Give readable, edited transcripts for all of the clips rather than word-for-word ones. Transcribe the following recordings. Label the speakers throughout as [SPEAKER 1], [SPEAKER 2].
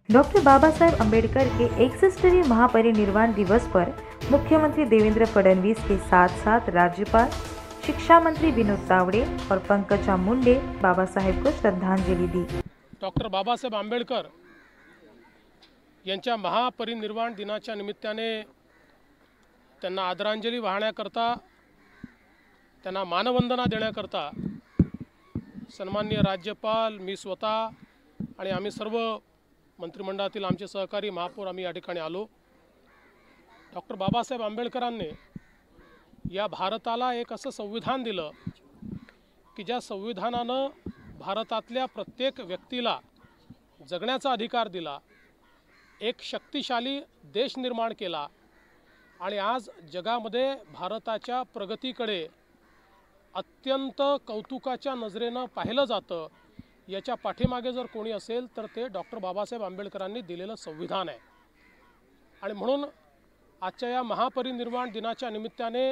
[SPEAKER 1] Doctor Baba Saheb Ambedkar के 61वें महापरिनिर्वाण दिवस पर मुख्यमंत्री देवेंद्र फडणवीस के साथ साथ राज्यपाल, शिक्षा मंत्री विनोद तावडे और पंकजा मुंडे बाबा साहेब को श्रद्धांजलि दी।
[SPEAKER 2] डॉक्टर बाबासाहेब आंबेडकर यांच्या महापरिनिर्वाण दिनाच्या निमित्ताने त्यांना आदरांजली वाहण्याकरता, त्यांना मानवंदना देण्याकरता सन्माननीय राज्यपाल, मी स्वतः आणि आम्ही सर्व मंत्रिमंडळातील आमचे सहकारी महापौर आम्ही या ठिकाणी आलो। डॉक्टर बाबासाहेब आंबेडकरांनी या भारताला एक असं संविधान दिलं की ज्या संविधानानं भारतातल्या प्रत्येक व्यक्तीला जगण्याचा अधिकार दिला, एक शक्तिशाली देश निर्माण केला आणि आज जगामध्ये भारताच्या प्रगतीकडे अत्यंत कौतुकाच्या नजरेनं पाहिलं जातं। याच्या पाठीमागे जर कोणी असेल तर ते डॉक्टर बाबासाहेब आंबेडकरांनी दिलेलं संविधान आहे। आणि म्हणून आजच्या या महापरिनिर्वाण दिनाच्या निमित्ताने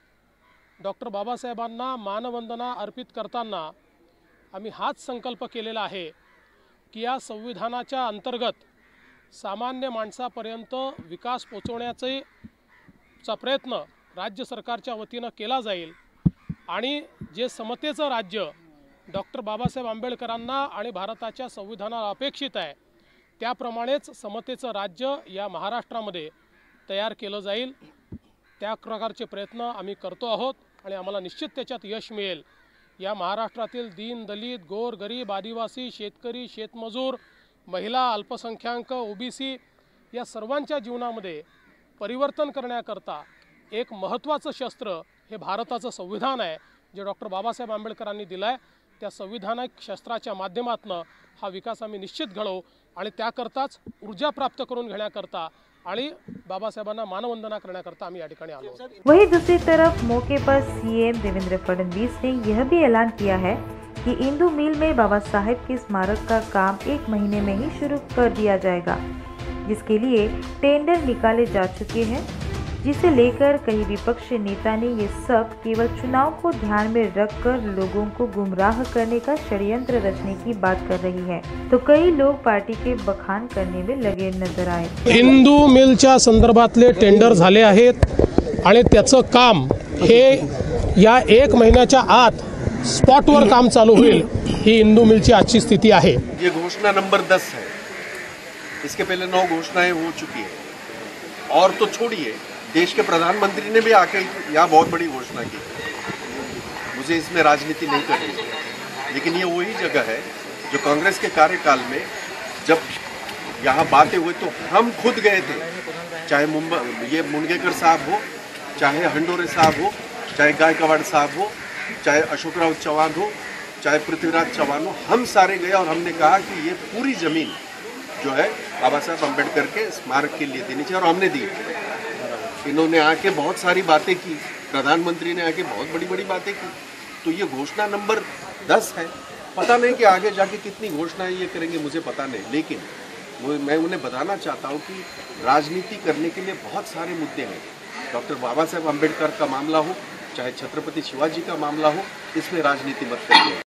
[SPEAKER 2] डॉक्टर बाबासाहेबांना मानवंदना अर्पित करताना आम्ही हाच संकल्प केलेला आहे की या संविधानाच्या अंतर्गत सामान्य माणसापर्यंत विकास पोहोचवण्याचा प्रयत्न राज्य सरकारच्या वतीनं केला जाईल आणि जे समतेचं राज्य डॉक्टर बाबासाहेब आंबेडकरांना आणि भारताच्या संविधानाला अपेक्षित आहे त्याप्रमाणेच समतेचं राज्य या महाराष्ट्रामध्ये तयार केलं जाईल। त्या प्रकारचे प्रयत्न आम्ही करतो आहोत आणि आम्हाला निश्चित त्याच्यात यश मिळेल। या महाराष्ट्रातील दीन दलित, गोर गरीब, आदिवासी, शेतकरी, शेतमजूर, महिला, अल्पसंख्याक, ओबीसी या सर्वांच्या जीवनामध्ये परिवर्तन करण्याकरता एक महत्त्वाचं शस्त्र हे भारताचं संविधान आहे जे डॉक्टर बाबासाहेब आंबेडकरांनी दिलं आहे। त्या संविधानिक शस्त्राच्या माध्यमातून हा विकास आम्ही निश्चित घडवू आणि त्याकरताच ऊर्जा प्राप्त करून घेण्याकरता आणि बाबासाहेबांना मानवंदना करण्याकरता आम्ही या ठिकाणी आलो।
[SPEAKER 1] वहीं दूसरी तरफ मौके पर सीएम देवेंद्र फडणवीस ने यह भी ऐलान किया है कि इंदू मिल में बाबा साहेब के स्मारक का काम 1 महीने में ही शुरू कर दिया जाएगा, जिसके लिए टेंडर निकाले जा चुके हैं, जिसे लेकर कई विपक्षी नेता ने ये सब केवल चुनाव को ध्यान में रखकर लोगों को गुमराह करने का षड्यंत्र रचने की बात कर रही है, तो कई लोग पार्टी के बखान करने में लगे नजर आए।
[SPEAKER 2] हिंदू मिलच्या संदर्भातले टेंडर झाले आहेत आणि त्याचं काम हे या 1 महिन्याच्या आत स्पॉटवर काम चालू होईल, ही हिंदू मिलची आजची स्थिती आहे।
[SPEAKER 3] ये घोषणा नंबर 10 है। इसके पहले 9 घोषणाएं हो चुकी है और तो छोड़िए देश के प्रधानमंत्री ने भी आके यहाँ बहुत बड़ी घोषणा की। मुझे इसमें राजनीति नहीं करनी, लेकिन ये वही जगह है जो कांग्रेस के कार्यकाल में जब यहाँ बातें हुई तो हम खुद गए थे, चाहे मुंबई ये मुनगेकर साहब हो, चाहे हंडोरे साहब हो, चाहे गायकवाड़ साहब हो, चाहे अशोकराव चौहान हो, चाहे पृथ्वीराज चौहान हो, हम सारे गए और हमने कहा कि ये पूरी जमीन जो है बाबा साहब अम्बेडकर के स्मारक के लिए देनी चाहिए और हमने दी। इन्होंने आके बहुत सारी बातें की, प्रधानमंत्री ने आके बहुत बड़ी बड़ी बातें की। तो ये घोषणा नंबर 10 है। पता नहीं कि आगे जाके कितनी घोषणाएं ये करेंगे, मुझे पता नहीं, लेकिन मैं उन्हें बताना चाहता हूँ कि राजनीति करने के लिए बहुत सारे मुद्दे हैं। डॉक्टर बाबा साहेब अम्बेडकर का मामला हो, चाहे छत्रपति शिवाजी का मामला हो, इसमें राजनीति मत करिए।